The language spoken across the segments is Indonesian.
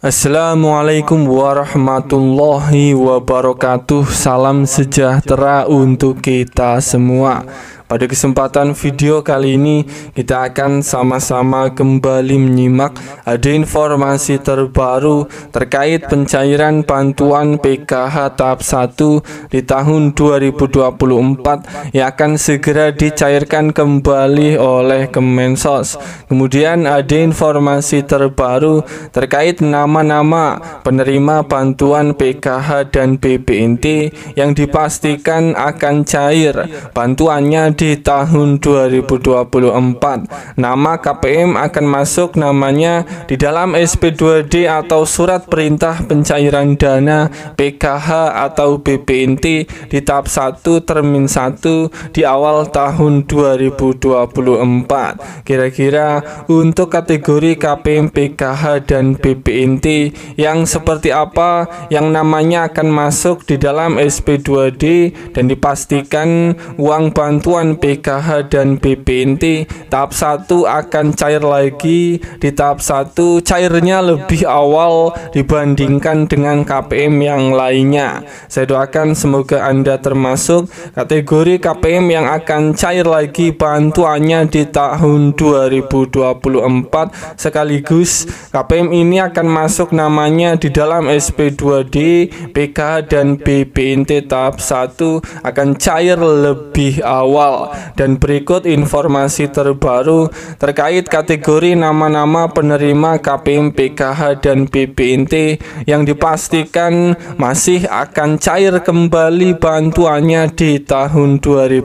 Assalamualaikum warahmatullahi wabarakatuh. Salam sejahtera untuk kita semua. Pada kesempatan video kali ini kita akan sama-sama kembali menyimak ada informasi terbaru terkait pencairan bantuan PKH tahap 1 di tahun 2024 yang akan segera dicairkan kembali oleh Kemensos. Kemudian ada informasi terbaru terkait nama-nama penerima bantuan PKH dan BPNT yang dipastikan akan cair bantuannya di tahun 2024. Nama KPM akan masuk namanya di dalam SP2D atau Surat Perintah Pencairan Dana PKH atau BPNT di tahap 1 termin 1 di awal tahun 2024. Kira-kira untuk kategori KPM PKH dan BPNT yang seperti apa yang namanya akan masuk di dalam SP2D dan dipastikan uang bantuan PKH dan BPNT tahap 1 akan cair lagi di tahap 1, cairnya lebih awal dibandingkan dengan KPM yang lainnya. Saya doakan semoga Anda termasuk kategori KPM yang akan cair lagi bantuannya di tahun 2024, sekaligus KPM ini akan masuk namanya di dalam SP2D, PKH dan BPNT tahap 1 akan cair lebih awal. Dan berikut informasi terbaru terkait kategori nama-nama penerima KPM PKH dan BPNT yang dipastikan masih akan cair kembali bantuannya di tahun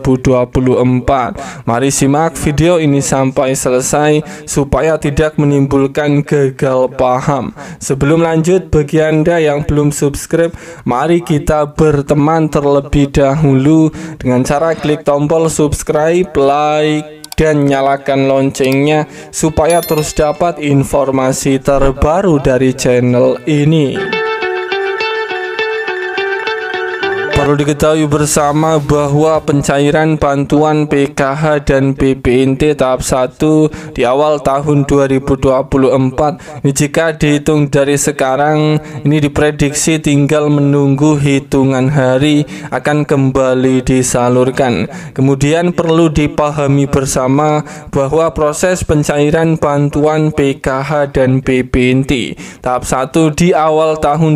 2024. Mari simak video ini sampai selesai supaya tidak menimbulkan gagal paham. Sebelum lanjut, bagi Anda yang belum subscribe, mari kita berteman terlebih dahulu dengan cara klik tombol subscribe, like, dan nyalakan loncengnya supaya terus dapat informasi terbaru dari channel ini. Perlu diketahui bersama bahwa pencairan bantuan PKH dan BPNT tahap 1 di awal tahun 2024 ini jika dihitung dari sekarang ini diprediksi tinggal menunggu hitungan hari akan kembali disalurkan. Kemudian perlu dipahami bersama bahwa proses pencairan bantuan PKH dan BPNT tahap 1 di awal tahun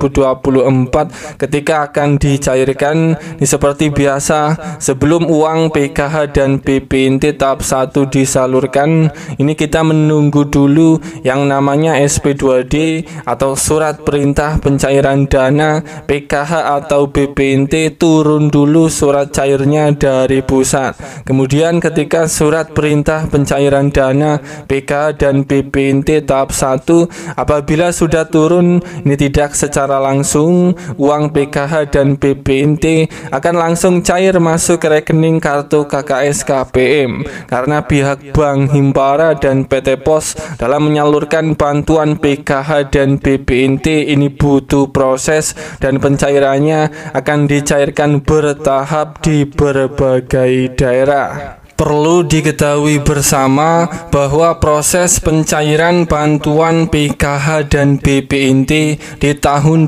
2024 ketika akan dicairkan ini seperti biasa. Sebelum uang PKH dan BPNT tahap 1 disalurkan, ini kita menunggu dulu yang namanya SP2D atau Surat Perintah Pencairan Dana PKH atau BPNT turun dulu surat cairnya dari pusat. Kemudian ketika Surat Perintah Pencairan Dana PKH dan BPNT tahap 1 apabila sudah turun, ini tidak secara langsung uang PKH dan BPNT akan langsung cair masuk ke rekening kartu KKS KPM karena pihak Bank Himbara dan PT Pos dalam menyalurkan bantuan PKH dan BPNT ini butuh proses dan pencairannya akan dicairkan bertahap di berbagai daerah. Perlu diketahui bersama bahwa proses pencairan bantuan PKH dan BPNT di tahun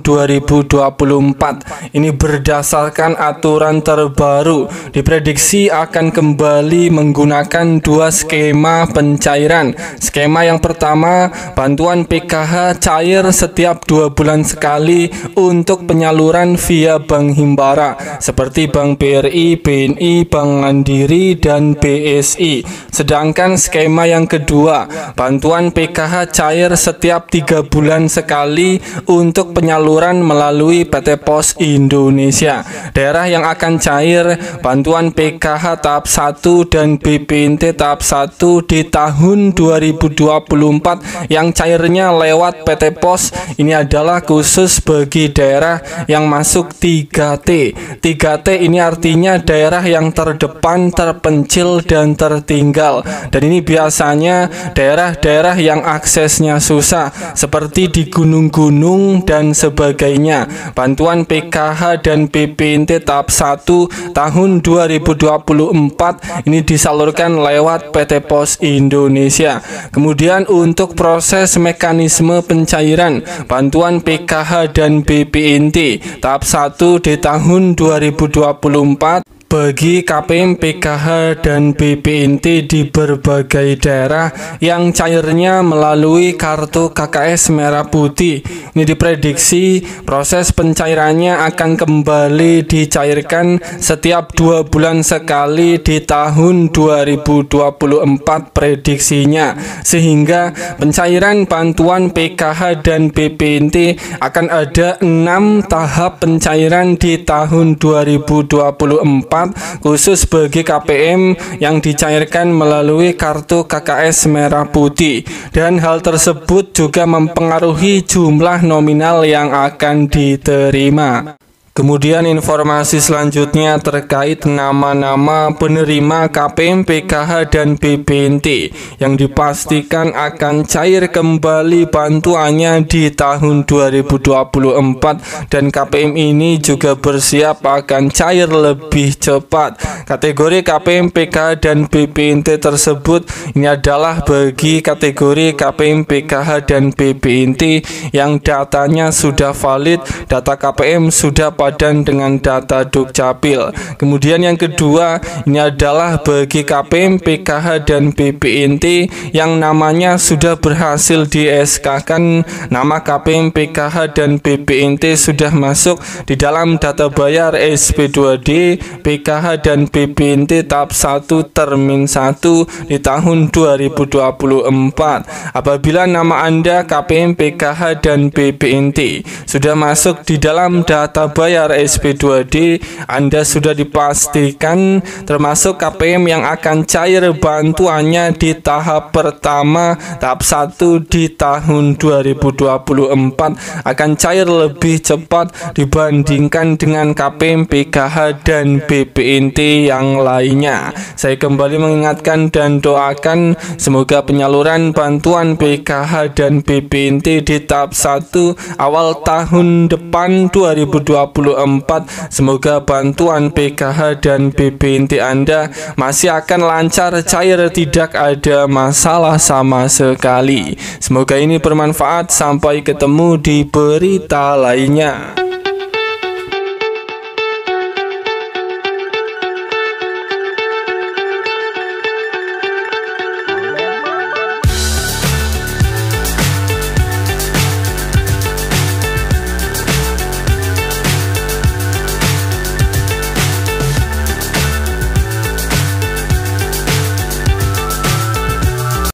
2024 ini berdasarkan aturan terbaru diprediksi akan kembali menggunakan dua skema pencairan. Skema yang pertama, bantuan PKH cair setiap 2 bulan sekali untuk penyaluran via Bank Himbara seperti Bank BRI, BNI, Bank Mandiri, dan BSI. Sedangkan skema yang kedua, bantuan PKH cair setiap 3 bulan sekali untuk penyaluran melalui PT Pos Indonesia. Daerah yang akan cair bantuan PKH tahap 1 dan BPNT tahap 1 di tahun 2024 yang cairnya lewat PT Pos ini adalah khusus bagi daerah yang masuk 3T. 3T ini artinya daerah yang terdepan, terpencil, terpencil dan tertinggal. Dan ini biasanya daerah-daerah yang aksesnya susah seperti di gunung-gunung dan sebagainya. Bantuan PKH dan BPNT tahap 1 tahun 2024 ini disalurkan lewat PT Pos Indonesia. Kemudian untuk proses mekanisme pencairan bantuan PKH dan BPNT tahap 1 di tahun 2024 bagi KPM, PKH, dan BPNT di berbagai daerah yang cairnya melalui kartu KKS Merah Putih. Ini diprediksi proses pencairannya akan kembali dicairkan setiap 2 bulan sekali di tahun 2024 prediksinya, sehingga pencairan bantuan PKH dan BPNT akan ada 6 tahap pencairan di tahun 2024 khusus bagi KPM yang dicairkan melalui kartu KKS Merah Putih, dan hal tersebut juga mempengaruhi jumlah nominal yang akan diterima. Kemudian informasi selanjutnya terkait nama-nama penerima KPM, PKH, dan BPNT yang dipastikan akan cair kembali bantuannya di tahun 2024, dan KPM ini juga bersiap akan cair lebih cepat. Kategori KPM, PKH, dan BPNT tersebut ini adalah bagi kategori KPM, PKH, dan BPNT yang datanya sudah valid, data KPM sudah padan dengan data Dukcapil. Kemudian yang kedua ini adalah bagi KPM, PKH, dan BPNT yang namanya sudah berhasil di SK-kan, nama KPM, PKH, dan BPNT sudah masuk di dalam data bayar SP2D, PKH, dan BPNT tahap 1 termin 1 di tahun 2024. Apabila nama Anda KPM, PKH, dan BPNT sudah masuk di dalam data bayar SP2D, Anda sudah dipastikan termasuk KPM yang akan cair bantuannya di tahap pertama, tahap 1 di tahun 2024 akan cair lebih cepat dibandingkan dengan KPM, PKH, dan BPNT yang lainnya. Saya kembali mengingatkan dan doakan semoga penyaluran bantuan PKH dan BPNT di tahap 1 awal tahun depan 2024, semoga bantuan PKH dan BPNT Anda masih akan lancar cair, tidak ada masalah sama sekali. Semoga ini bermanfaat. Sampai ketemu di berita lainnya.